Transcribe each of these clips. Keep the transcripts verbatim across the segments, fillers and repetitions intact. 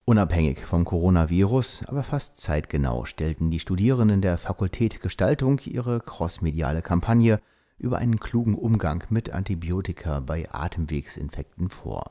Unabhängig vom Coronavirus, aber fast zeitgenau stellten die Studierenden der Fakultät Gestaltung ihre crossmediale Kampagne über einen klugen Umgang mit Antibiotika bei Atemwegsinfekten vor.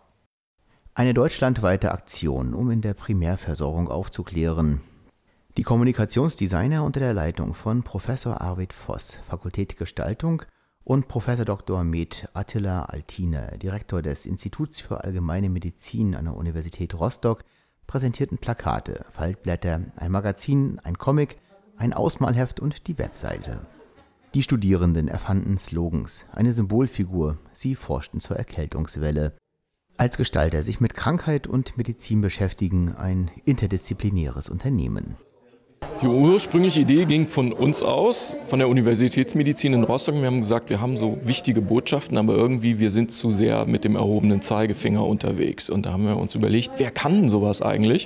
Eine deutschlandweite Aktion, um in der Primärversorgung aufzuklären. Die Kommunikationsdesigner unter der Leitung von Professor Arvid Voss, Fakultät Gestaltung, und Professor Doktor Med Attila Altine, Direktor des Instituts für Allgemeine Medizin an der Universität Rostock, präsentierten Plakate, Faltblätter, ein Magazin, ein Comic, ein Ausmalheft und die Webseite. Die Studierenden erfanden Slogans, eine Symbolfigur, sie forschten zur Erkältungswelle. Als Gestalter sich mit Krankheit und Medizin beschäftigen, ein interdisziplinäres Unternehmen. Die ursprüngliche Idee ging von uns aus, von der Universitätsmedizin in Rostock. Wir haben gesagt, wir haben so wichtige Botschaften, aber irgendwie wir sind zu sehr mit dem erhobenen Zeigefinger unterwegs. Und da haben wir uns überlegt, wer kann sowas eigentlich?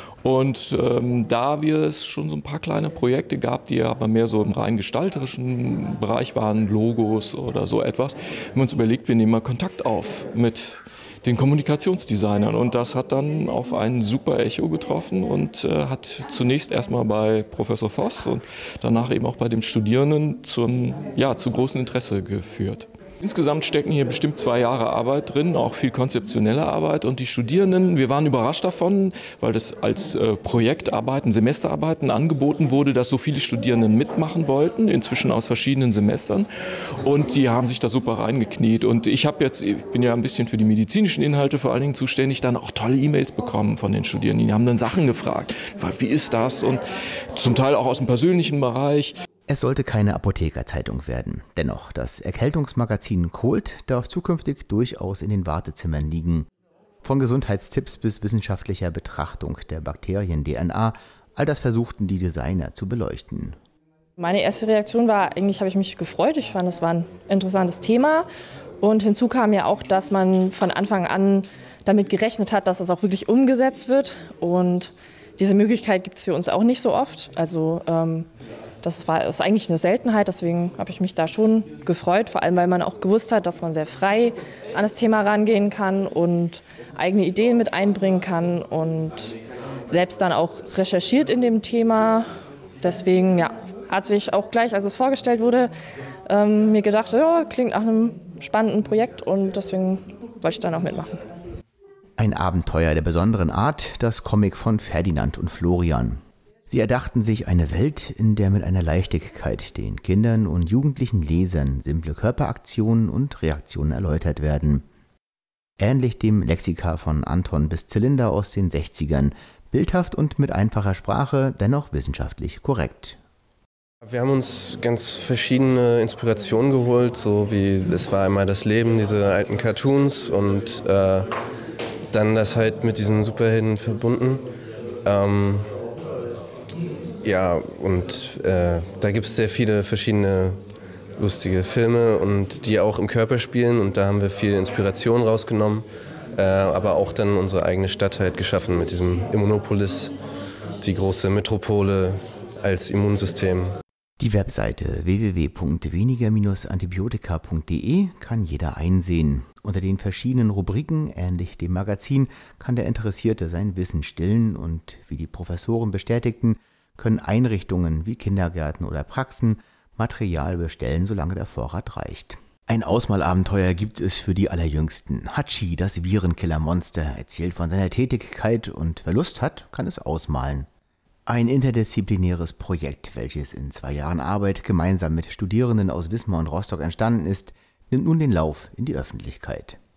Und ähm, da wir es schon so ein paar kleine Projekte gab, die aber mehr so im rein gestalterischen Bereich waren, Logos oder so etwas, haben wir uns überlegt, wir nehmen mal Kontakt auf mit den Kommunikationsdesignern, und das hat dann auf ein super Echo getroffen und äh, hat zunächst erstmal bei Professor Voss und danach eben auch bei den Studierenden zum, ja, zu großem Interesse geführt. Insgesamt stecken hier bestimmt zwei Jahre Arbeit drin, auch viel konzeptionelle Arbeit, und die Studierenden, wir waren überrascht davon, weil das als äh, Projektarbeiten, Semesterarbeiten angeboten wurde, dass so viele Studierenden mitmachen wollten, inzwischen aus verschiedenen Semestern, und die haben sich da super reingekniet. Und ich habe jetzt, ich bin ja ein bisschen für die medizinischen Inhalte vor allen Dingen zuständig, dann auch tolle E-Mails bekommen von den Studierenden. Die haben dann Sachen gefragt, wie ist das, und zum Teil auch aus dem persönlichen Bereich. Es sollte keine Apothekerzeitung werden. Dennoch, das Erkältungsmagazin Kult darf zukünftig durchaus in den Wartezimmern liegen. Von Gesundheitstipps bis wissenschaftlicher Betrachtung der Bakterien-D N A, all das versuchten die Designer zu beleuchten. Meine erste Reaktion war, eigentlich habe ich mich gefreut. Ich fand, es war ein interessantes Thema. Und hinzu kam ja auch, dass man von Anfang an damit gerechnet hat, dass es auch wirklich umgesetzt wird. Und diese Möglichkeit gibt es für uns auch nicht so oft. Also ähm, Das war, ist eigentlich eine Seltenheit, deswegen habe ich mich da schon gefreut, vor allem weil man auch gewusst hat, dass man sehr frei an das Thema rangehen kann und eigene Ideen mit einbringen kann und selbst dann auch recherchiert in dem Thema. Deswegen ja, hat sich auch gleich, als es vorgestellt wurde, ähm, mir gedacht, ja, klingt nach einem spannenden Projekt, und deswegen wollte ich dann auch mitmachen. Ein Abenteuer der besonderen Art, das Comic von Ferdinand und Florian. Sie erdachten sich eine Welt, in der mit einer Leichtigkeit den Kindern und jugendlichen Lesern simple Körperaktionen und Reaktionen erläutert werden. Ähnlich dem Lexika von Anton bis Zylinder aus den sechzigern, bildhaft und mit einfacher Sprache, dennoch wissenschaftlich korrekt. Wir haben uns ganz verschiedene Inspirationen geholt, so wie Es war einmal das Leben, diese alten Cartoons, und äh, dann das halt mit diesen Superhelden verbunden. Ähm, Ja, und äh, da gibt es sehr viele verschiedene lustige Filme, und die auch im Körper spielen, und da haben wir viel Inspiration rausgenommen, äh, aber auch dann unsere eigene Stadt halt geschaffen mit diesem Immunopolis, die große Metropole als Immunsystem. Die Webseite w w w punkt weniger Bindestrich antibiotika punkt de kann jeder einsehen. Unter den verschiedenen Rubriken, ähnlich dem Magazin, kann der Interessierte sein Wissen stillen, und wie die Professoren bestätigten, können Einrichtungen wie Kindergärten oder Praxen Material bestellen, solange der Vorrat reicht. Ein Ausmalabenteuer gibt es für die Allerjüngsten. Hatschi, das Virenkiller-Monster, erzählt von seiner Tätigkeit, und wer Lust hat, kann es ausmalen. Ein interdisziplinäres Projekt, welches in zwei Jahren Arbeit gemeinsam mit Studierenden aus Wismar und Rostock entstanden ist, nimmt nun den Lauf in die Öffentlichkeit.